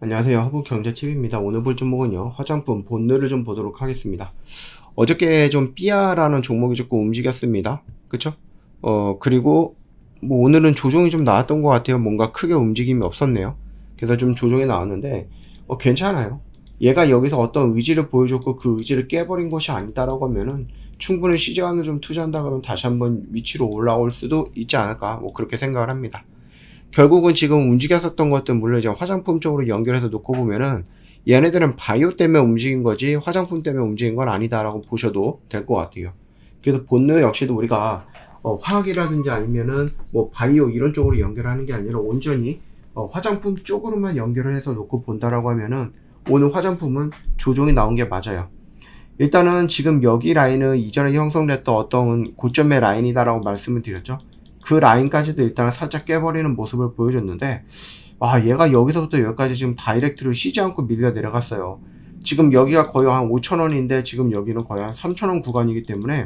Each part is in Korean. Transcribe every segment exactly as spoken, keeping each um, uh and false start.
안녕하세요. 허브경제티비입니다. 오늘 볼 종목은요, 화장품 본늘을 좀 보도록 하겠습니다. 어저께 좀 삐아라는 종목이 조금 움직였습니다. 그쵸? 어, 그리고 뭐 오늘은 조정이 좀 나왔던 것 같아요. 뭔가 크게 움직임이 없었네요. 그래서 좀 조정이 나왔는데, 어, 괜찮아요. 얘가 여기서 어떤 의지를 보여줬고 그 의지를 깨버린 것이 아니다라고 하면은 충분히 시장을 좀 투자한다 그러면 다시 한번 위치로 올라올 수도 있지 않을까, 뭐 그렇게 생각을 합니다. 결국은 지금 움직였었던 것들 물론 이제 화장품 쪽으로 연결해서 놓고 보면은 얘네들은 바이오 때문에 움직인 거지 화장품 때문에 움직인 건 아니다라고 보셔도 될 것 같아요. 그래서 본능 역시도 우리가 어, 화학이라든지 아니면은 뭐 바이오 이런 쪽으로 연결하는 게 아니라 온전히 어, 화장품 쪽으로만 연결을 해서 놓고 본다라고 하면은 오늘 화장품은 조정이 나온 게 맞아요. 일단은 지금 여기 라인은 이전에 형성됐던 어떤 고점의 라인이다라고 말씀을 드렸죠. 그 라인까지도 일단 살짝 깨버리는 모습을 보여줬는데, 아, 얘가 여기서부터 여기까지 지금 다이렉트로 쉬지 않고 밀려 내려갔어요. 지금 여기가 거의 한 오천 원인데 지금 여기는 거의 한 삼천 원 구간이기 때문에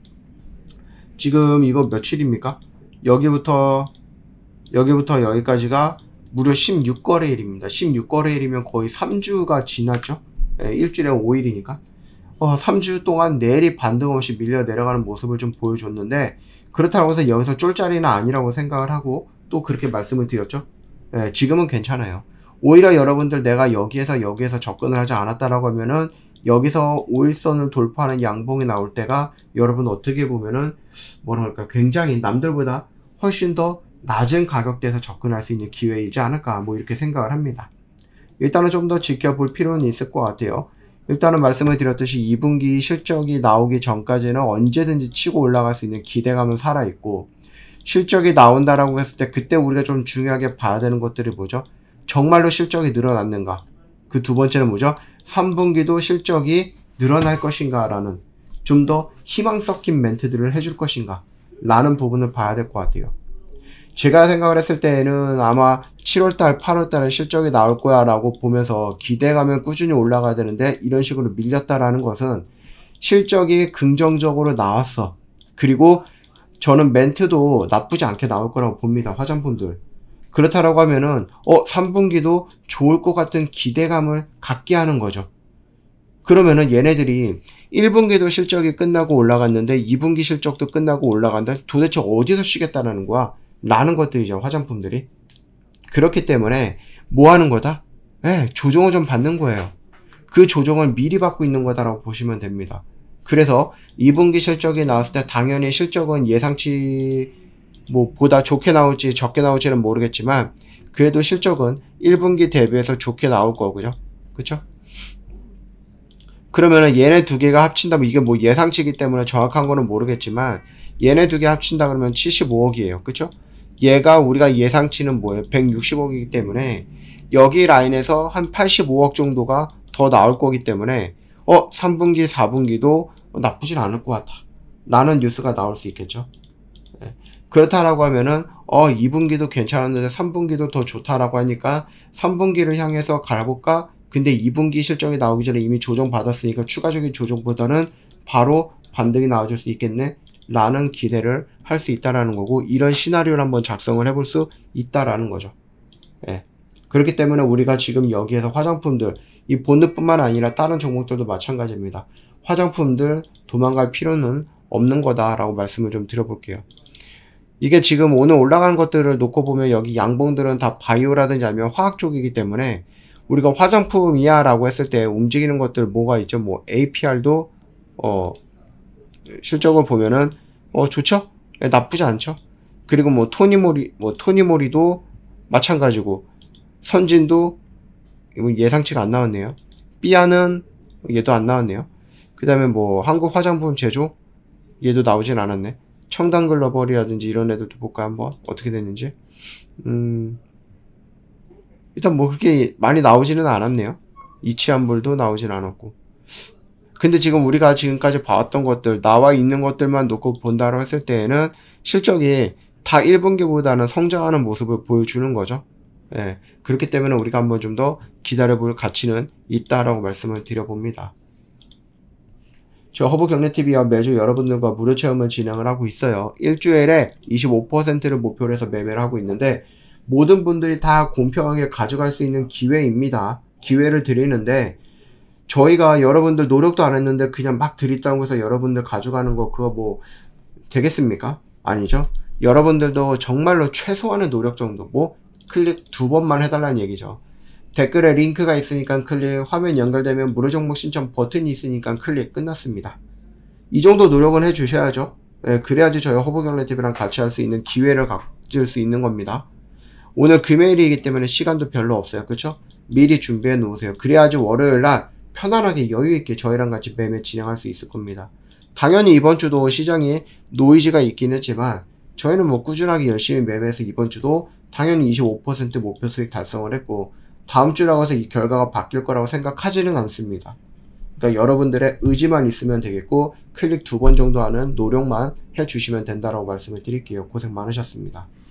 지금 이거 며칠입니까? 여기부터 여기부터 여기까지가 무려 십육 거래일입니다. 십육 거래일이면 거의 삼 주가 지났죠? 예, 일주일에 오 일이니까. 어, 삼 주 동안 내리 반등 없이 밀려 내려가는 모습을 좀 보여줬는데, 그렇다고 해서 여기서 쫄자리는 아니라고 생각을 하고 또 그렇게 말씀을 드렸죠. 예, 지금은 괜찮아요. 오히려 여러분들 내가 여기에서 여기에서 접근을 하지 않았다라고 하면은 여기서 오일선을 돌파하는 양봉이 나올 때가 여러분 어떻게 보면은 뭐라 그럴까, 굉장히 남들보다 훨씬 더 낮은 가격대에서 접근할 수 있는 기회이지 않을까, 뭐 이렇게 생각을 합니다. 일단은 좀 더 지켜볼 필요는 있을 것 같아요. 일단은 말씀을 드렸듯이 이 분기 실적이 나오기 전까지는 언제든지 치고 올라갈 수 있는 기대감은 살아있고, 실적이 나온다라고 했을 때 그때 우리가 좀 중요하게 봐야 되는 것들이 뭐죠? 정말로 실적이 늘어났는가? 그 두 번째는 뭐죠? 삼 분기도 실적이 늘어날 것인가 라는 좀 더 희망 섞인 멘트들을 해줄 것인가 라는 부분을 봐야 될 것 같아요. 제가 생각을 했을 때에는 아마 칠월달, 팔월달에 실적이 나올 거야 라고 보면서 기대감은 꾸준히 올라가야 되는데 이런 식으로 밀렸다라는 것은 실적이 긍정적으로 나왔어. 그리고 저는 멘트도 나쁘지 않게 나올 거라고 봅니다. 화장품들. 그렇다라고 하면은 어 삼 분기도 좋을 것 같은 기대감을 갖게 하는 거죠. 그러면은 얘네들이 일 분기도 실적이 끝나고 올라갔는데 이 분기 실적도 끝나고 올라간다. 도대체 어디서 쉬겠다라는 거야? 라는 것들이죠, 화장품들이. 그렇기 때문에 뭐 하는 거다? 네, 조정을 좀 받는 거예요. 그 조정을 미리 받고 있는 거다라고 보시면 됩니다. 그래서 이 분기 실적이 나왔을 때 당연히 실적은 예상치 뭐 보다 좋게 나올지 적게 나올지는 모르겠지만 그래도 실적은 일 분기 대비해서 좋게 나올 거고요. 그쵸? 그러면은 얘네 두 개가 합친다면 이게 뭐 예상치이기 때문에 정확한 거는 모르겠지만 얘네 두 개 합친다 그러면 칠십오억이에요. 그쵸? 얘가 우리가 예상치는 뭐예요? 백육십억이기 때문에 여기 라인에서 한 팔십오억 정도가 더 나올 거기 때문에 어 삼 분기 사 분기도 나쁘진 않을 것 같아 라는 뉴스가 나올 수 있겠죠. 네. 그렇다라고 하면은 어 이 분기도 괜찮았는데 삼 분기도 더 좋다라고 하니까 삼 분기를 향해서 가볼까? 근데 이 분기 실적이 나오기 전에 이미 조정 받았으니까 추가적인 조정보다는 바로 반등이 나와줄 수 있겠네 라는 기대를 할 수 있다라는 거고, 이런 시나리오를 한번 작성을 해볼 수 있다라는 거죠. 예. 그렇기 때문에 우리가 지금 여기에서 화장품들, 이 본드뿐만 아니라 다른 종목들도 마찬가지입니다. 화장품들 도망갈 필요는 없는 거다라고 말씀을 좀 드려볼게요. 이게 지금 오늘 올라가는 것들을 놓고 보면 여기 양봉들은 다 바이오라든지 아니면 화학 쪽이기 때문에 우리가 화장품이야 라고 했을 때 움직이는 것들 뭐가 있죠? 뭐 에이피알도 어 실적을 보면은 어 좋죠? 네, 나쁘지 않죠? 그리고 뭐 토니모리 뭐 토니모리도 마찬가지고, 선진도 예상치가 안 나왔네요. 삐아는 얘도 안 나왔네요. 그 다음에 뭐 한국 화장품 제조 얘도 나오진 않았네. 청담글로벌이라든지 이런 애들도 볼까 한번 어떻게 됐는지. 음 일단 뭐 그렇게 많이 나오지는 않았네요. 이치한물도 나오진 않았고. 근데 지금 우리가 지금까지 봐왔던 것들, 나와 있는 것들만 놓고 본다고 했을 때에는 실적이 다 일 분기보다는 성장하는 모습을 보여주는 거죠. 예, 그렇기 때문에 우리가 한번 좀 더 기다려볼 가치는 있다라고 말씀을 드려봅니다. 저 허브경제티비와 매주 여러분들과 무료 체험을 진행을 하고 있어요. 일주일에 이십오 퍼센트를 목표로 해서 매매를 하고 있는데 모든 분들이 다 공평하게 가져갈 수 있는 기회입니다. 기회를 드리는데 저희가 여러분들 노력도 안 했는데 그냥 막 드린다고 해서 여러분들 가져가는 거 그거 뭐 되겠습니까? 아니죠. 여러분들도 정말로 최소한의 노력 정도, 뭐 클릭 두 번만 해달라는 얘기죠. 댓글에 링크가 있으니까 클릭, 화면 연결되면 무료 정보 신청 버튼이 있으니까 클릭, 끝났습니다. 이 정도 노력은 해주셔야죠. 예, 그래야지 저희 허브경례티비랑 같이 할 수 있는 기회를 가질 수 있는 겁니다. 오늘 금요일이기 때문에 시간도 별로 없어요. 그쵸? 미리 준비해 놓으세요. 그래야지 월요일날 편안하게 여유있게 저희랑 같이 매매 진행할 수 있을 겁니다. 당연히 이번 주도 시장에 노이즈가 있긴 했지만 저희는 뭐 꾸준하게 열심히 매매해서 이번 주도 당연히 이십오 퍼센트 목표 수익 달성을 했고 다음 주라고 해서 이 결과가 바뀔 거라고 생각하지는 않습니다. 그러니까 여러분들의 의지만 있으면 되겠고 클릭 두 번 정도 하는 노력만 해주시면 된다라고 말씀을 드릴게요. 고생 많으셨습니다.